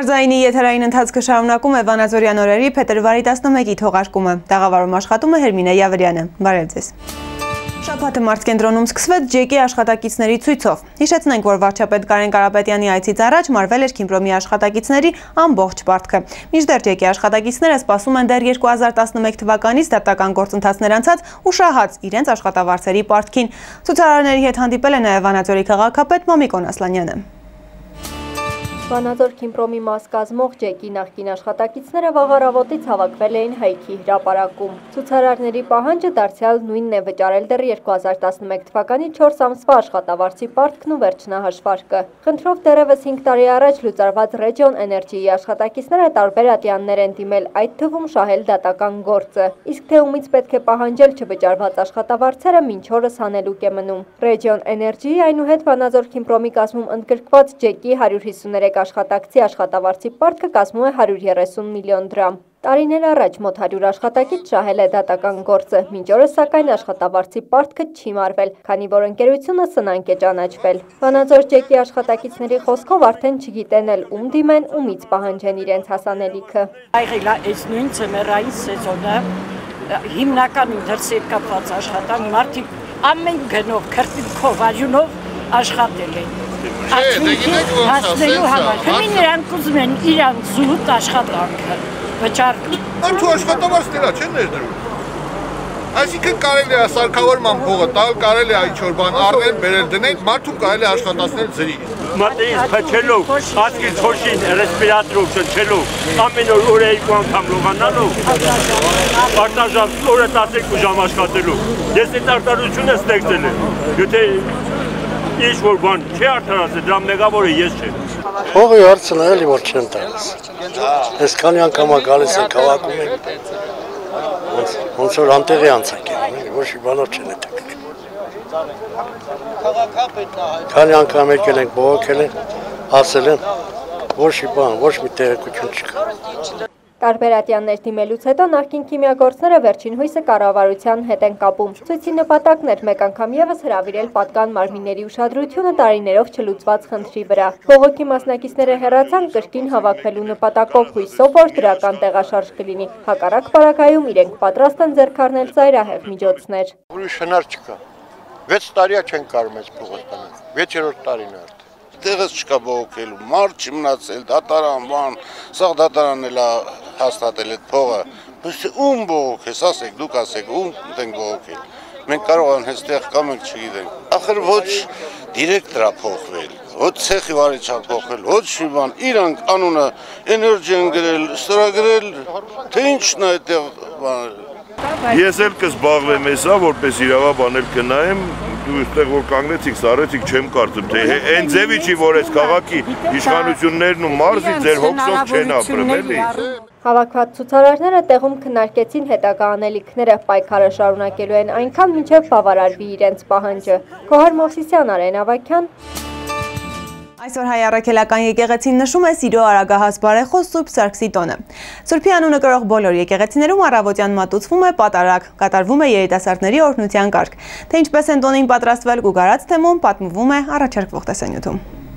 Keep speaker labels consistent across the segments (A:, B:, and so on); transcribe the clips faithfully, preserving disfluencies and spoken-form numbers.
A: Մարզայինի եթերային ընթացքը շարունակում է Վանաձորյան օրերի փետրվարի տասնմեկի թողարկումը։ Տաղավարում աշխատում է Հերմինե Յավրյանը։ Բարև ձեզ։ Շաբաթը մարզկենտրոնում սկսվեց ջեկի աշխատակիցների ցույցով։ Հիշեցնենք, որ վարչապետ Կարեն Կարապետյանի այցից առաջ մարվել էր Քիմպրոմի աշխատակիցների ամբողջ պարտքը։ Մինչդեռ ջեկի աշխատակիցները սպասում են դեռ երկու հազար տասնմեկ թվականից դատական գործընթացներ անցած ու շահած իրենց աշխատավարձերի պարտքին։ Ցուցարարների հետ հանդիպել է նաև Վանաձորի քաղաքապետ Մամիկոն Ասլանյանը։
B: Վանաձոր Քիմպրոմի մաս կազմող ջեկի նախկին աշխատակիցները վաղ առավոտից հավաքվել էին Հայքի հրապարակում։ Ցուցարարների պահանջը դարձյալ նույնն է վճարել դեռ երկու հազար տասնմեկ թվականի չորս ամսվա աշխատավարձի պարտքն ու վերջնահաշվարկը։ Խնդրով դեռևս հինգ տարի առաջ լուծարված Region Energy-ի աշխատակիցները տարբեր ատյաններ են դիմել, այդ թվում շահել դատական գործը։ Իսկ թե ումից պետք է պահանջել չվճարված աշխատավարձերը մինչ օրս հանելուկ է մնում։ Region Energy-ի այնուհետ Վանաձոր Քիմպրոմի կազմում ընդգրկված ջեկի հարյուր հիսուներեք աշխատակցի աշխատավարձի պարտքը կազմում է հարյուր երեսուն միլիոն դրամ։ Տարիներ առաջ մոտ հարյուր աշխատակից շահել է դատական գործը, մինչ օրս սակայն աշխատավարձի պարտքը չի մարվել, քանի որ ընկերությունը սնանկ է ճանաչվել։ Վանաձոր ջեկի աշխատակիցների խոսքով արդեն չգիտեն էլ ում դիմեն, ումից պահանջեն իրենց հասանելիքը։
C: Այղել է այս նույն ծմերային սեզոնը հիմնականում դրսի կապված աշխատան մարդիկ ամեն գնով, քրտինքով, արյունով աշխատել են։ Հասնելու համար, հմին իրանք ուզում են իրանք զուտ աշխատանքը վճարում։
D: Մարդու աշխատավարձ դրա չեն ներդրում։ Այսինքն կարելի է սարքավորման փողը տալ, կարելի է ինչ-որ բան առնել, բերել դնել, մարդուն կարելի է աշխատացնել ձրի։
E: Մատերից փչելով, ասկի ցոշին, ռեսպիրատորով շնչելով, ամեն օր օրը երկու անգամ լողանալով, արտաժամ օրը տասնյոթ ժամ աշխատելով։ Ես այդ արտադրությունը ստեղծել եմ։ Եթե Ինչ որ բան չի արդարացել, դրա մեղավորը ես չեմ։
F: Փողի հարցն է էլի որ չեն տալիս։ Այսքանի անգամ գալիս են քաղաքում են։ Ոնց որ անտեղի անցակ են, ոչ մի բանով չեն հետաքրքրում։ Քաղաքապետն է։ Քանի անգամ եկել ենք բողոքել են, ասել են ոչ մի բան, ոչ մի տեղեկություն չկա։
B: Տարբեր ատյաններ դիմելուց հետո նախկին քիմիագործները վերջին հույսը կառավարության հետ են կապում։ Ցույցի նպատակն էր մեկ անգամ ևս հրավիրել պատկան մարմինների ուշադրությունը տարիներով չլուծված խնդրի վրա։ Բողոքի մասնակիցները հեռացան կրկին հավաքվելու նպատակով հույսով, որ դրական տեղաշարժ կլինի։ Հակառակ պարագայում իրենք պատրաստ են ձեռք առնել ծայրահեղ միջոցներ։
F: Ուրիշ հնար չկա։ վեց տարիա չեն կարող մեզ փողոց տանել։ վեցերորդ տարին է արդեն։
D: Տեղս չկա բողոքելու, մարդ չի մնացել, դատարան, բան, սա դատարանն էլ հաստատել այդ փողը։ Բայց ում բողոքես, ասեք, դուք ասեք, ում ենք բողոքել։ Մենք կարող ենք հստեղ կամ ենք չգիտենք։ Ախր ոչ դիրեկտորա փոխվել, ոչ ցեխի վարիչա փոխվել, ոչ մի բան, իրանք անունը էներգի են գրել, ստորագրել, թե ինչն է այդտեղ բան։
E: Ես էլ կզբաղվեմ հեսա, որպես իրավաբան էլ կնայեմ, դու այստեղ որ կանգնեցիք, սարեցիք, չեմ կարծում, թե այն ձևի չի, որ այս քաղաքի իշխանություններն ու մարզի ձեր հոգսով չեն ապրում, էլի։
B: Հավաքված ցուցարարները տեղում քննարկեցին հետագա անելիքները, պայքարը շարունակելու են այնքան, մինչև բավարարվի իրենց պահանջը։ Գոհար Մովսիսյան, Արեն Ավագյան։
A: Այսօր Հայ առաքելական եկեղեցին նշում է Սիրո Արագահաս բարեխոս Սուրբ Սարգսի տոնը։ Սուրբի անունը կրող բոլոր եկեղեցիներում առավոտյան մատուցվում է պատարագ, կատարվում է երիտասարդների օրհնության կարգ։ Թե ինչպես են տոնին պատրաստվել գուգարած թեմում պատմվում է առաջարկվող տեսանյութում։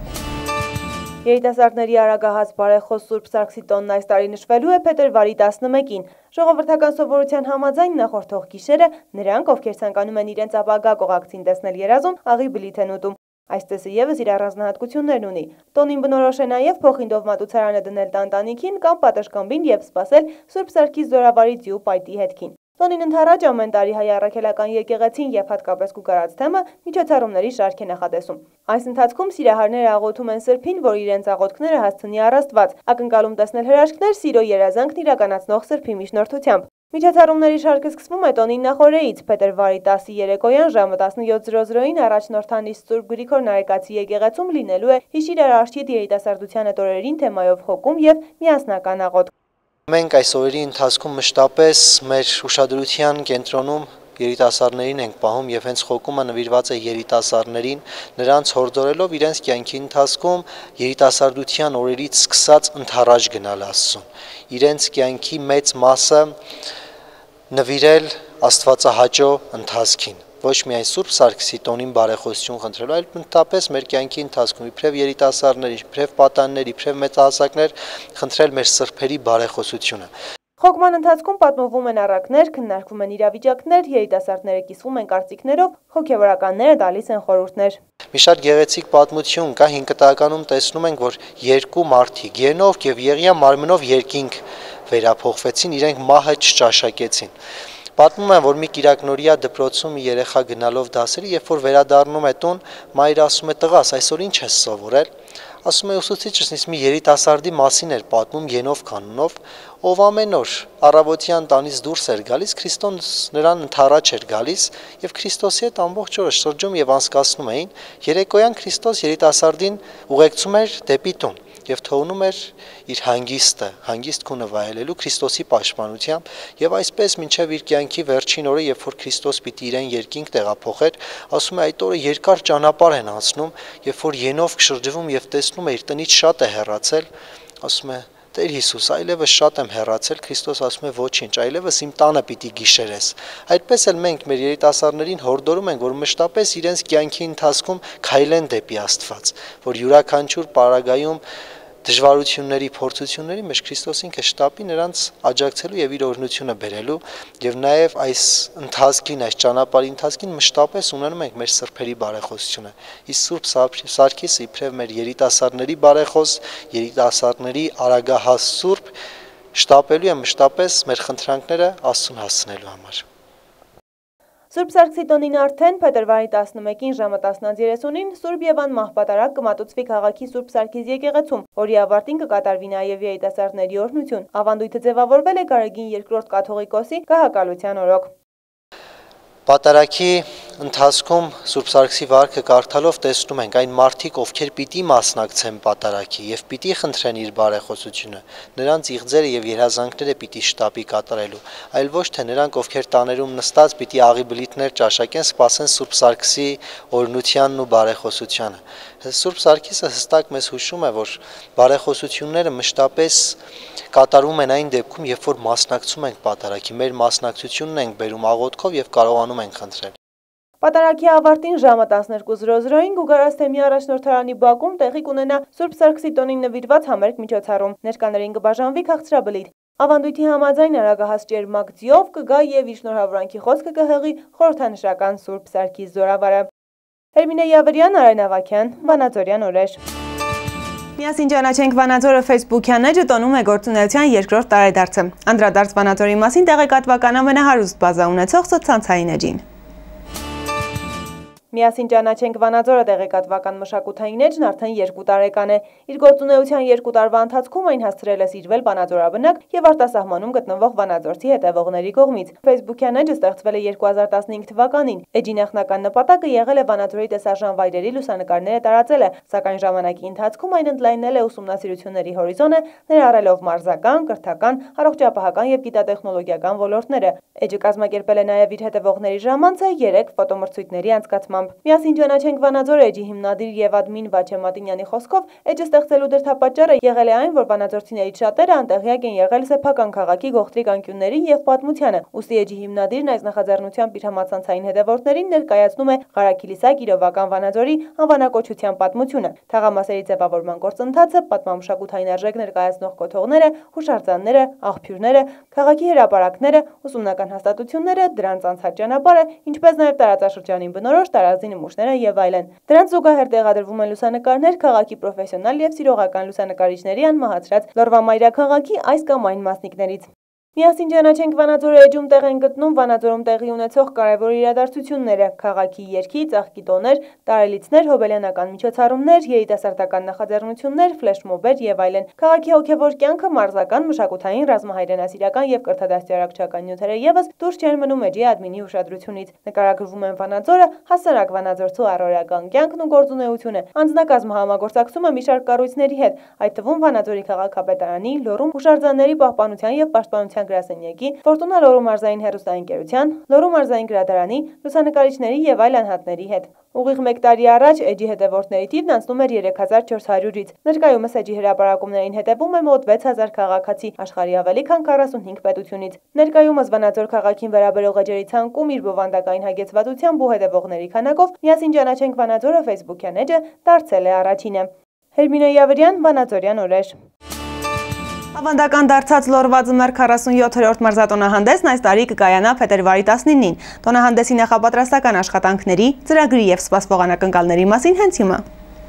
A: Երիտասարդների Արագահաս բարեխոս Սուրբ Սարգսի տոնն այս տարի նշվելու է փետրվարի տասնմեկին։ Ժողովրդական սովորության համաձայն նախորդող գիշերը նրանք, ովքեր ցանկանում են իրենց ապագա կողակցին տեսնել երազում, աղի բլիթ են ուտում։ Այս տեսը ևս իր առանձնահատկություններն ունի։ Տոնին բնորոշ է նաև փոխինդով մատուցարանը դնել տանտանիքին կամ պատշգամբին եւ սպասել Սուրբ Սարգիս զորավարի ձիու պայտի հետքին։ Տոնին ընդառաջ ամեն տարի Հայ առաքելական եկեղեցին եւ հատկապես գուգարած թեմը միջոցառումների շարք է նախատեսում։ Այս ընթացքում սիրահարները աղոթում են Սրբին, որ իրենց աղոթքները հասցնի առ Աստված, ակնկալում տեսնել հրաշքներ Սիրո երազանքն իրականացնող Սրբի միջնորդությամբ։ Միջոցառումների շարքը սկսվում է տոնին նախօրեից, փետրվարի տասի երեկոյան ժամը տասնյոթ ժամ զրոյին առաջնորդանիստ Սուրբ Գրիգոր Նարեկացի եկեղեցում լինելու է Հիշիր Արարչիդ երիտասարդության օրերին թեմայով հոգում եւ միասնական աղոթք։
G: Մենք այս օրերի ընթացքում մշտապես մեր ուշադրության կենտրոնում երիտասարդներին ենք պահում եւ հենց խոկումը նվիրված է երիտասարդներին, նրանց հորդորելով իրենց կյանքի ընթացքում երիտասարդության օրերից սկսած ընդառաջ գնալ Աստծուն, իրենց կյանքի մեծ մասը նվիրել Աստվածահաճո ընթացքին։ ոչ միայն Սուրբ Սարգսի տոնին բարեխոսություն խնդրելու, այլ ընդհանրապես մեր կյանքի ընթացքում իբրև երիտասարդներ, իբրև պատանիներ, իբրև մեծահասակներ խնդրել մեր սրբերի բարեխոսությունը։
A: Խոկման ընթացքում պատմվում են առակներ, քննարկվում են իրավիճակներ, երիտասարդները կիսվում են կարծիքներով, հոգևորականները տալիս են խորհուրդներ։
G: Մի շատ գեղեցիկ պատմություն կա, հինգ կտականում տեսնում ենք, որ երկու մարդիկ Ենովք եւ Եղիա մարմնով երկինք վերափոխվեցին, իրենք մահը չճաշակեցին։ Պատմում են, որ մի կիրակնորիա դպրոցում մի երեխա գնալով դասերի, երբ որ վերադառնում է տուն, մայրը ասում է՝ տղաս, այսօր ինչ ես սովորել։ Ասում է ուսուցիչս ինձ մի երիտասարդի մասին էր պատմում Ենովք անունով, ով ամեն օր առավոտյան տանից դուրս էր գալիս, Քրիստոս նրան ընդառաջ էր գալիս եւ Քրիստոսի հետ ամբողջ օրը շրջում եւ անցկացնում էին։ Երեկոյան Քրիստոս երիտասարդին ուղեկցում էր դեպի տուն եւ թողնում էր իր հանգիստը, հանգիստ քունը վայելելու Քրիստոսի պաշտպանությամբ եւ այսպես մինչեւ իր կյանքի վերջին օրը, երբ որ Քրիստոս պիտի իրեն երկինք տեղափոխեր, ասում է այդ օրը երկար ճանապարհ են անցնում, երբ որ Ենովք շրջվում եւ տեսնում է իր տնից շատ է հեռացել, ասում է Տեր Հիսուս, այլևս շատ եմ հեռացել, Քրիստոս ասում է ոչինչ, այլևս իմ տանը պիտի գիշերես։ Այդպես էլ մենք մեր երիտասարդներին հորդորում ենք, որ մշտապես իրենց կյանքի ընթացքում քայլեն դեպի Աստված, որ յուրաքանչյուր պարագայում դժվարությունների, փորձությունների մեջ Քրիստոս ինքը շտապի նրանց աջակցելու եւ իր օրհնությունը բերելու եւ նաեւ այս ընթացքին, այս ճանապարհի ընթացքին մշտապես ունենում ենք մեր սրբերի բարեխոսությունը։ Իսկ Սուրբ Սարգիսը իբրև մեր երիտասարդների բարեխոս, երիտասարդների արագահաս Սուրբ շտապելու է մշտապես մեր խնդրանքները Աստծուն հասցնելու համար։
A: Սուրբ Սարգսի տոնին արդեն փետրվարի տասնմեկին ժամը տասնից երեսունին Սուրբ Եվան մահպատարակ կմատուցվի քաղաքի Սուրբ Սարգիս եկեղեցում, որի ավարտին կկատարվի նաև երիտասարդների օրհնություն։ Ավանդույթը ձևավորվել է Գարեգին երկրորդ կաթողիկոսի գահակալության օրոք։
G: Պատարագի ընթացքում Սուրբ Սարգսի վարքը կարդալով տեսնում ենք այն մարդիկ, ովքեր պիտի մասնակցեն պատարագի եւ պիտի խնդրեն իր բարեխոսությունը, նրանց իղձերը եւ երազանքները պիտի շտապի կատարելու, այլ ոչ թե նրանք, ովքեր տաներում նստած պիտի աղի բլիթներ ճաշակեն, սպասեն Սուրբ Սարգսի օրհնությանն ու բարեխոսությանը։ Սուրբ Սարգիսը հստակ մեզ հուշում է, որ բարեխոսությունները մշտապես կատարում են այն դեպքում, երբ որ մասնակցում ենք պատարագի, մեր մասնակցությունն ենք բերում աղոթքով եւ կարողանում ենք խնդրել։
A: Պատարագի ավարտին ժամը տասներկու զրո զրոին Գուգարաս թեմի առաջնորդարանի բակում տեղի կունենա Սուրբ Սարգսի տոնին նվիրված համերգ միջոցառում։ Ներկաներին կբաժանվի քաղցրաբլիթ։ Ավանդույթի համաձայն արագահաս ճերմակ ձիով կգա եւ իր շնորհավորանքի խոսքը կհղի խորհրդանշական Սուրբ Սարգիս զորավարը։ Հերմինե Յավրյան, Արեն Ավագյան, Վանաձորյան օրեր։ Միասին ճանաչենք Վանաձորը Facebook-յան էջը տոնում է գործունեության երկրորդ տարեդարձը։ Անդրադարձ Վանաձորի մասին տեղեկատվական ամենահարուստ բազա ունեցող սոցցանցային էջին։ Միասին ճանաչենք Վանաձորը տեղեկատվական մշակութային էջն արդեն երկու տարեկան է։ Իր գործունեության երկու տարվա ընթացքում այն հասցրել է սիրվել վանաձորաբնակ եւ արտասահմանում գտնվող վանաձորցի հետևողների կողմից։ Facebook-յան էջը ստեղծվել է երկու հազար տասնհինգ թվականին։ Էջի նախնական նպատակը եղել է Վանաձորի տեսարժան վայրերի լուսանկարները տարածելը, սակայն ժամանակի ընթացքում այն ընդլայնել է ուսումնասիրությունների հորիզոնը, ներառելով մարզական, կրթական, առողջապահական եւ գիտատեխնոլոգիական ոլորտները։ Էջը կազմակերպել է նաեւ իր հետևողների ժամանցը երեք ֆոտոմրցույթների անցկացմամբ։ Միասին ճանաչենք Վանաձորը էջի հիմնադիր եւ ադմին Վաչե Մատինյանի խոսքով էջը ստեղծելու դրդապատճառը եղել է այն, որ վանաձորցիներից շատերը անտեղյակ են եղել սեփական քաղաքի գողտրիկ անկյուններին եւ պատմությանը։ Ուստի էջի հիմնադիրն այս նախաձեռնությամբ իր համացանցային հետևորդներին ներկայացնում է Ղարաքիլիսակ իրովական Վանաձորի անվանակոչության պատմությունը, թաղամասերի ձևավորման գործընթացը, պատմամշակութային արժեք ներկայացնող կոթողները, հուշարձանները, աղբյուրները, քաղաքի հրապարակները, ուսումնական հաստատությունները, դրանց անցած ճանապարհը, ինչպես նաեւ տարածաշրջանին բնորոշ տարազի նմուշները եւ այլն։ Դրանց զուգահեռ տեղադրվում են լուսանկարներ քաղաքի պրոֆեսիոնալ եւ սիրողական լուսանկարիչների անմահացրած Լոռվա մայրաքաղաքի այս կամ այն մասնիկներից։ Միասին ճանաչենք Վանաձորը էջում տեղ են գտնում Վանաձորում տեղի ունեցող կարևոր իրադարձությունները՝ քաղաքի երգի, ծաղկի տոներ, տարելիցներ, հոբելյանական միջոցառումներ, երիտասարդական նախաձեռնություններ, ֆլեշմոբեր եւ այլն։ Քաղաքի հոգեվոր կյանքը, մարզական, մշակութային, ռազմահայրենասիրական եւ կրթադաստիարակչական նյութերը եւս դուրս չեն մնում էջի ադմինի ուշադրությունից։ Նկարագրվում են Վանաձորը, հասարակ վանաձորցու առօրյական կյանքն ու գործունեությունը։ Անձնակազմը համագործակցում է մի շարք կառույցների հետ, այդ թվում Վանաձորի քաղաքապետարանի, Լոռու հուշարձանների պահպանության եւ պաշտպանության լուսանկարասենյակի, Ֆորտունա Լոռու մարզային հեռուստաընկերության, Լոռու մարզային գրադարանի, լուսանկարիչների եւ այլ անհատների հետ։ Ուղիղ մեկ տարի առաջ էջի հետևորդների թիվն անցնում էր երեք հազար չորս հարյուրից։ Ներկայումս էջի հրապարակումներին հետևում է մոտ վեց հազար քաղաքացի, աշխարհի ավելի քան քառասունհինգ պետությունից։ Ներկայումս Վանաձոր քաղաքին վերաբերող էջերի ցանկում իր բովանդակային հագեցվածությամբ ու հետևողների քանակով «Միասին ճանաչենք Վանաձորը» Facebook-յան էջը դարձել է առաջինը։ Հերմինե Յավրյան, Վանաձորյան օրեր։ Ավանդական դարձած Լոռվա ձմեռ քառասունյոթերորդ մարզատոնահանդեսն այս տարի կկայանա փետրվարի տասնինին։ Տոնահանդեսի նախապատրաստական աշխատանքների, ծրագրի եւ սպասվող անակնկալների մասին հենց հիմա։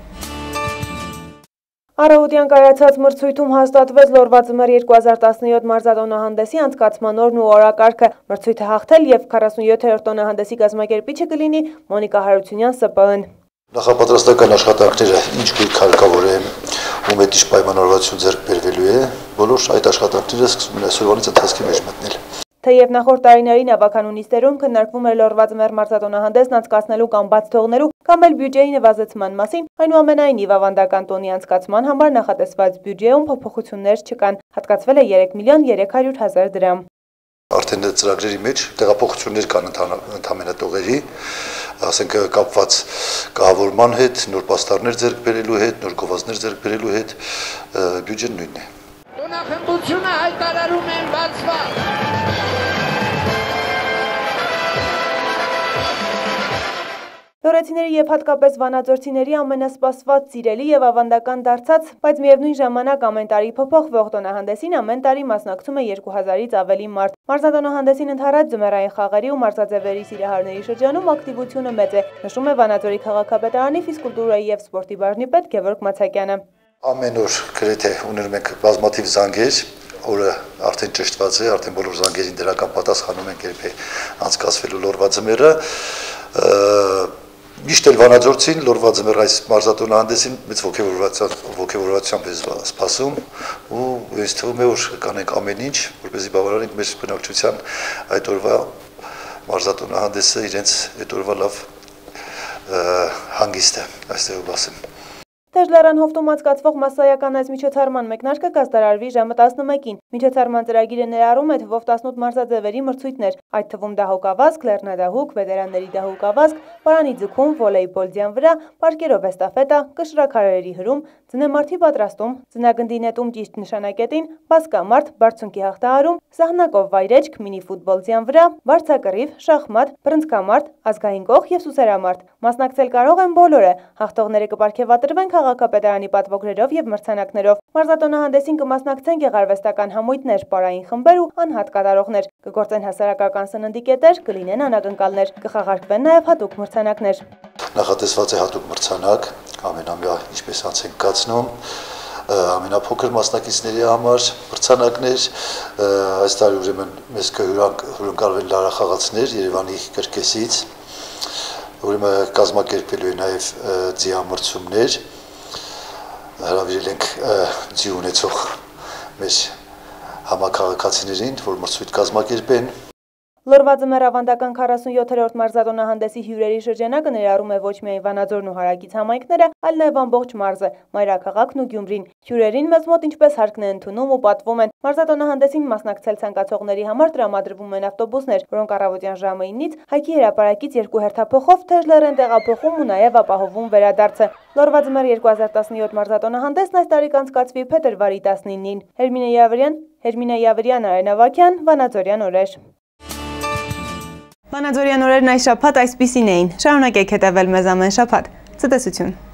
A: Առավոտյան կայացած մրցույթում հաստատվեց Լոռվա ձմեռ երկու հազար տասնյոթ մարզատոնահանդեսի անցկացման օրն ու օրակարգը։ Մրցույթը հաղթել եւ քառասունյոթերորդ տոնահանդեսի կազմակերպիչը կլինի Մոնիկա Հարությունյան Ս Պ Ն։
H: Նախապատրաստական աշխատանքները ինչ գույք հարկավոր է ու մեծ պայմանավորվածություն ձեռք բերվելու է, բոլոր այդ աշխատանքները սկսում են այսօրվանից ընթացքի մեջ մտնել։
A: Թեև նախորդ տարիներին ավականու նիստերում քննարկվում էր Լոռվա ձմեռ մարզատոնահանդեսն անցկացնելու կամ բաց թողնելու կամ էլ բյուջեի նվազեցման մասին, այնուամենայնիվ ավանդական տոնի անցկացման համար նախատեսված բյուջեում փոփոխություններ չկան, հատկացվել է երեք միլիոն երեք հարյուր հազար դրամ։
H: Արդեն ծրագրերի մեջ տեղափոխություններ կան ընդհանրապես տողերի, ասենք կապված կահավորման հետ, նոր պաստառներ ձեռք բերելու հետ, նոր գովազդներ ձեռք բերելու հետ, բյուջեն նույնն է։
I: Տոնախմբությունը հայտարարում են բացված։
A: Լոռեցիների եւ հատկապես վանաձորցիների ամենասպասված, սիրելի եւ ավանդական դարձած, բայց միևնույն ժամանակ ամեն տարի փոփոխվող տոնահանդեսին ամեն տարի մասնակցում է երկու հազարից ավելի մարդ։ Մարզատոնահանդեսին ընդհանրած ձմեռային խաղերի ու մարզաձևերի սիրահարների շրջանում ակտիվությունը մեծ է, նշում է Վանաձորի քաղաքապետարանի ֆիզկուլտուրայի եւ սպորտի բաժնի պետ Գևորգ Մացակյանը։
H: Ամեն օր գրեթե ունենում ենք բազմաթիվ զանգեր, օրը արդեն ճշտված է, արդեն բոլոր զանգերին դրական պատասխանում ենք երբ է անցկացվելու Լոռվա ձմեռը։ Միշտ էլ վանաձորցին Լոռվա ձմեռ այս մարզատոնահանդեսին մեծ ոգևորվածությամբ է սպասում ու ինձ թվում է որ կանենք ամեն ինչ, որպեսզի բավարարենք մեր բնակչության այդ օրվա մարզատոնահանդեսը իրենց այդ օրվա լավ հանգիստը, այստեղ ասեմ։
A: Թեժլեռան հովտում անցկացվող մասսայական այս միջոցառման մեկնարկը կհասարարվի ժամը տասնմեկին։ Միջոցառման ծրագիրը ներառում է թվով տասնութ մարզաձևերի մրցույթներ, այդ թվում դահուկավազք, լեռնադահուկ, վետերանների դահուկավազք, պարանի ձգում, վոլեյբոլ ձյան վրա, պարկերով էստաֆետա, կշռաքարերի հրում, ձնեմարդի պատրաստում, ձնագնդի նետում ճիշտ նշանակետին, բասկամարդ, բարձունքի հաղթահարում, սահնակով վայրեջք, մինի ֆուտբոլ ձյան վրա, վարձակռիվ, շախմատ, բռնցքամարդ, ազգային կող եւ սուսերամարդ։ Մասնակցել կարող են բոլորը, հաղթողները կպարգևատրվեն քաղաքապետարանի պատվոգրերով եւ մրցանակներով։ Մարզատոնահանդեսին կմասնակցեն գեղարվեստական համույթներ, պարային խմբեր ու անհատ կատարողներ, կգործեն հասարակական սննդի կետեր, կլինեն անակնկալներ, կխաղարկվեն նաեւ հատուկ մրցանակներ։
H: Նախատեսված է հատուկ մրցանակ, ամենամյա ինչպես անց ենք կացնում, ամենափոքր մասնակիցների համար մրցանակներ, այս տարի ուրեմն մեզ կհյուրընկալվեն լարախաղացներ Երևանի կրկեսից, ուրեմն կազմակերպելու է նաեւ ձիամրցումներ, հրավիրել ենք ձի ունեցող մեր համաքաղաքացիներին, որ մրցույթ կազմակերպեն։
A: Լոռվա ձմեռ ավանդական քառասունյոթերորդ մարզատոնահանդեսի հյուրերի շրջանակը ներառում է ոչ միայն Վանաձորն ու հարակից համայնքները, այլ նաև ամբողջ մարզը, մայրաքաղաքն ու Գյումրին։ Հյուրերին մեծ մոտ ինչպես հարկն է ընդունում ու պատվում են։ Մարզատոնահանդեսին մասնակցել ցանկացողների համար տրամադրվում են ավտոբուսներ, որոնք առավոտյան ժամը ինից Հայքի հրապարակից երկու հերթափոխով Թեժլեռ են տեղափոխում ու նաև ապահովում վերադարձը։ Լոռվա ձմեռ երկու հազար տասնյոթ մարզատոնահանդեսն այս տարի կանցկացվի փետրվարի տասնինին։ Հերմինե Յավրյան, Հերմինե Յավրյան, Արեն Ավագյան, Վանաձորյան օրեր։ Վանաձորյան օրերն այս շաբաթ այսպիսին էին։ Շարունակեք հետևել մեզ ամեն շաբաթ։ Ցտեսություն։